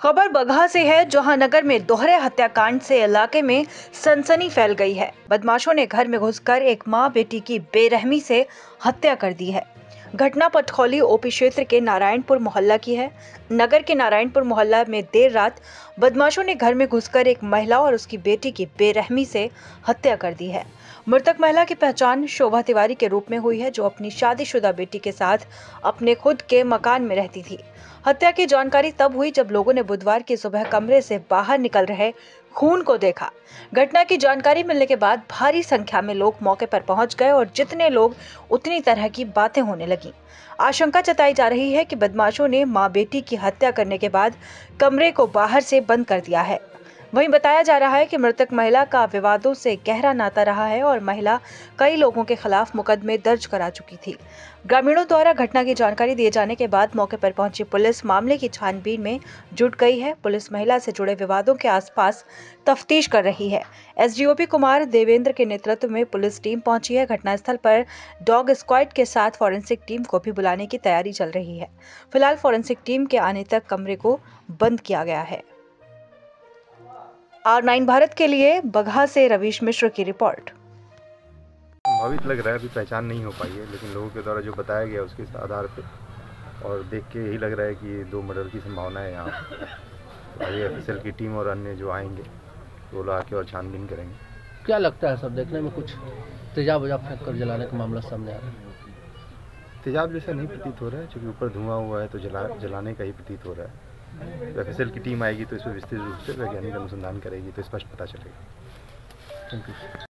खबर बगहा से है, जहां नगर में दोहरे हत्याकांड से इलाके में सनसनी फैल गई है। बदमाशों ने घर में घुसकर एक मां बेटी की बेरहमी से हत्या कर दी है। घटना पटखौली ओपी क्षेत्र के नारायणपुर मोहल्ला की है। नगर के नारायणपुर मोहल्ला में देर रात बदमाशों ने घर में घुसकर एक महिला और उसकी बेटी की बेरहमी से हत्या कर दी है। मृतक महिला की पहचान शोभा तिवारी के रूप में हुई है, जो अपनी शादीशुदा बेटी के साथ अपने खुद के मकान में रहती थी। हत्या की जानकारी तब हुई जब लोगों ने बुधवार की सुबह कमरे से बाहर निकल रहे खून को देखा। घटना की जानकारी मिलने के बाद भारी संख्या में लोग मौके पर पहुंच गए और जितने लोग उतनी तरह की बातें होने लगी। आशंका जताई जा रही है कि बदमाशों ने मां बेटी की हत्या करने के बाद कमरे को बाहर से बंद कर दिया है। वहीं बताया जा रहा है कि मृतक महिला का विवादों से गहरा नाता रहा है और महिला कई लोगों के खिलाफ मुकदमे दर्ज करा चुकी थी। ग्रामीणों द्वारा घटना की जानकारी दिए जाने के बाद मौके पर पहुंची पुलिस मामले की छानबीन में जुट गई है। पुलिस महिला से जुड़े विवादों के आसपास तफ्तीश कर रही है। एसडीओपी कुमार देवेंद्र के नेतृत्व में पुलिस टीम पहुंची है। घटनास्थल पर डॉग स्क्वाड के साथ फॉरेंसिक टीम को भी बुलाने की तैयारी चल रही है। फिलहाल फॉरेंसिक टीम के आने तक कमरे को बंद किया गया है। R9 भारत के लिए बगहा से रवीश मिश्र की रिपोर्ट। संभावित लग रहा है, अभी पहचान नहीं हो पाई है, लेकिन लोगों के द्वारा जो बताया गया उसके आधार पे और देख के यही लग रहा है कि 2 मर्डर की संभावना है यहाँ। तो आगे एफएसएल की टीम और अन्य जो आएंगे वो लोग आके और छानबीन करेंगे। क्या लगता है सब देखने में कुछ तेजाब वेजाब फेंक कर जलाने का मामला सामने आ रहा है? तेजाब जैसा नहीं प्रतीत हो रहा है, क्योंकि ऊपर धुआं हुआ है तो जलाने का ही प्रतीत हो रहा है। एफएसएल की टीम आएगी तो इस पर विस्तृत रूप से वैज्ञानिक अनुसंधान करेगी तो स्पष्ट पता चलेगा। Thank you.